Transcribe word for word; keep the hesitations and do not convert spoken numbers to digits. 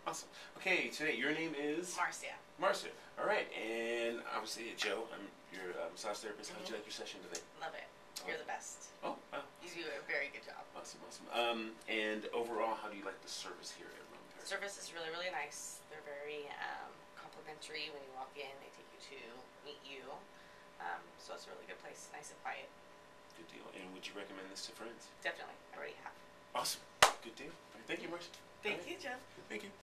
Awesome. Okay, today your name is Marcia. Marcia. All right, and obviously Joe. I'm your uh, massage therapist. Mm-hmm. How did you like your session today? Love it. You're the best. Oh, wow. You do a very good job. Awesome, awesome. Um, and overall, how do you like the service here at Rome Therapy? Service is really, really nice. They're very um, complimentary when you walk in. They take you to meet you. Um, so it's a really good place. Nice and quiet. Good deal. And would you recommend this to friends? Definitely. I already have. Awesome. Good deal. All right, thank you, Marcia. Thank right. you, Joe. Thank you.